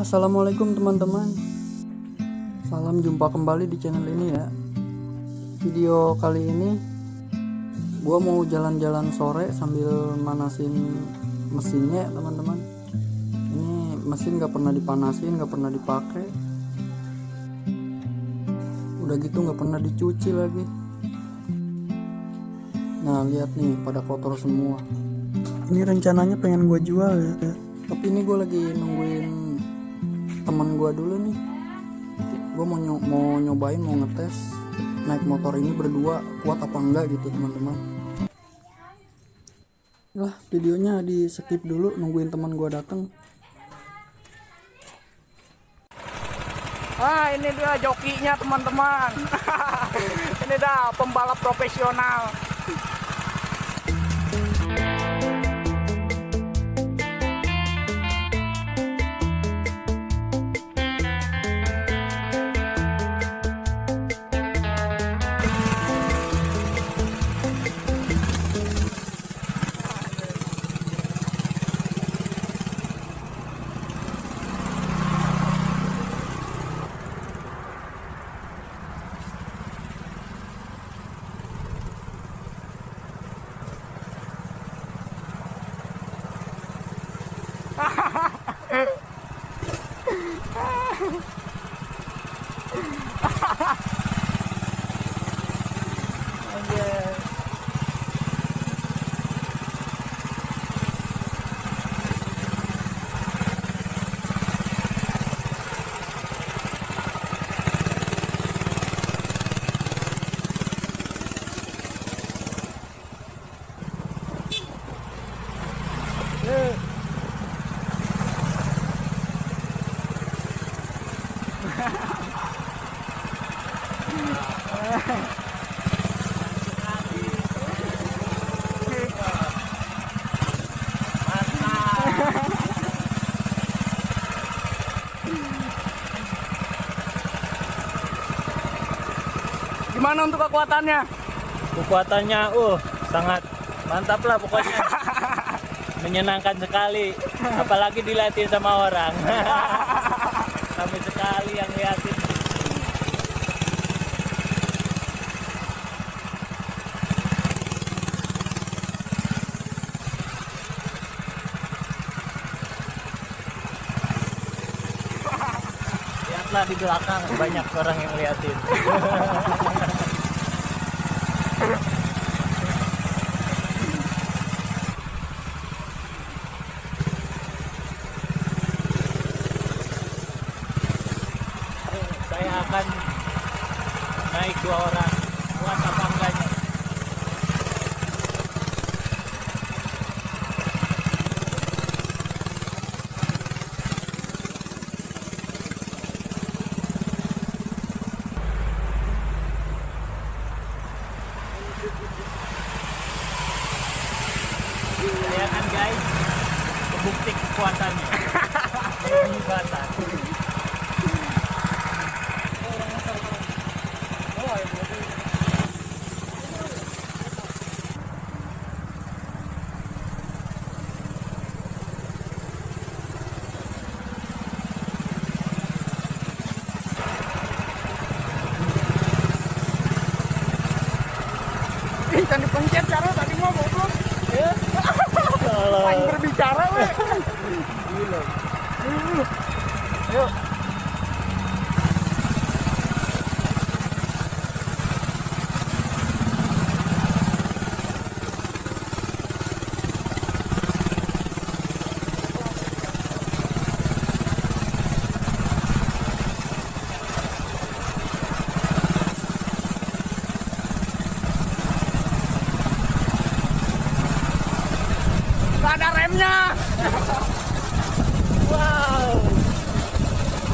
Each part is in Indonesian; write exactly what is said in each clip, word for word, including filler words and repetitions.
Assalamualaikum teman-teman. Salam jumpa kembali di channel ini ya. Video kali ini gua mau jalan-jalan sore sambil manasin mesinnya teman-teman. Ini mesin gak pernah dipanasin, gak pernah dipakai. Udah gitu gak pernah dicuci lagi. Nah lihat nih, pada kotor semua. Ini rencananya pengen gua jual ya, tapi ini gue lagi nungguin teman gue dulu nih. Gue mau nyo mau nyobain, mau ngetes naik motor ini berdua kuat apa enggak gitu teman-teman. Lah videonya di skip dulu, nungguin teman gue datang. Ah ini dia jokinya teman-teman. Ini dah pembalap profesional. Gimana untuk kekuatannya? Kekuatannya uh sangat mantap lah pokoknya. Menyenangkan sekali, apalagi dilatih sama orang. Kami sekali yang liatin. Lihatlah di belakang banyak orang yang liatin. Saya akan naik dua orang, kuat apa enggaknya? Ya kan guys, bukti kekuatannya. Ini batas. Jangan dipencet cara tadi mau goblok. Ya. Main berbicara weh. Gila. Yuk. Ada remnya. Wow.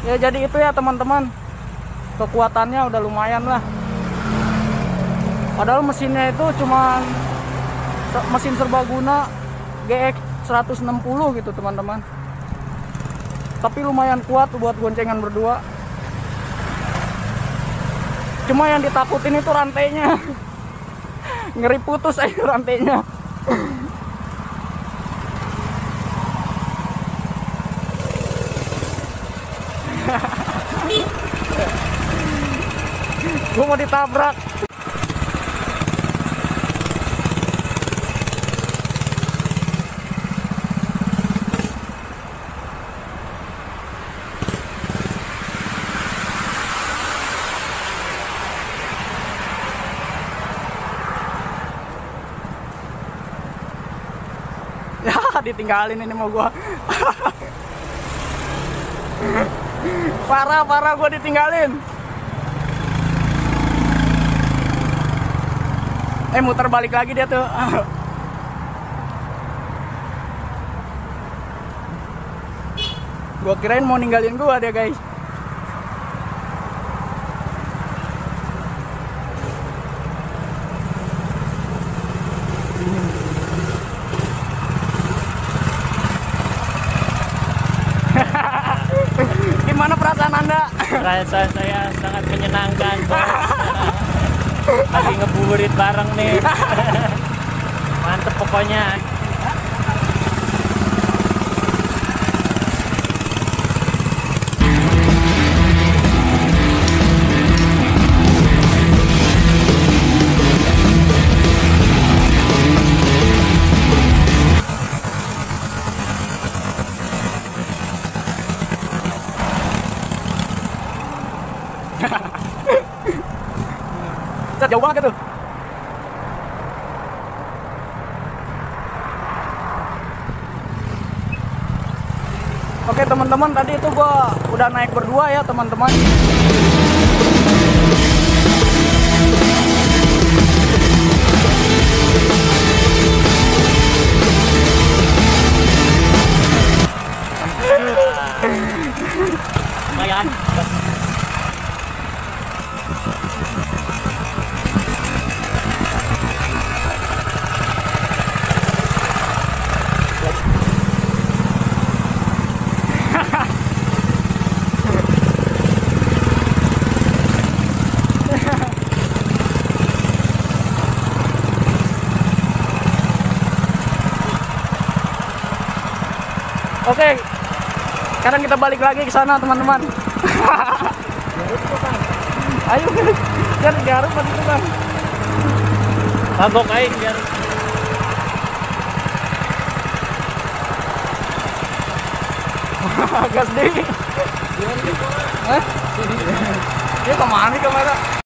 Ya jadi itu ya teman-teman, kekuatannya udah lumayan lah. Padahal mesinnya itu cuman mesin serbaguna G X seratus enam puluh gitu teman-teman, tapi lumayan kuat buat goncengan berdua. Cuma yang ditakutin itu rantainya. Ngeri putus aja rantainya. Gue mau ditabrak. Ya ditinggalin ini mau gua. Parah parah gua ditinggalin. Eh muter balik lagi dia tuh. Gua kirain mau ninggalin gua dia guys. Gimana perasaan Anda? Perasaan saya sangat menyenangkan. Lagi ngebuburit bareng nih. Mantep pokoknya. Jauh banget tuh. Oke teman-teman, tadi itu gua udah naik berdua ya teman-teman. Lumayan. Oke, sekarang kita balik lagi ke sana teman-teman. Ayo guys, jangan garuk tadi itu kan. Mabok aing biar Gas deh. Hah? Dia kemana nih kamera?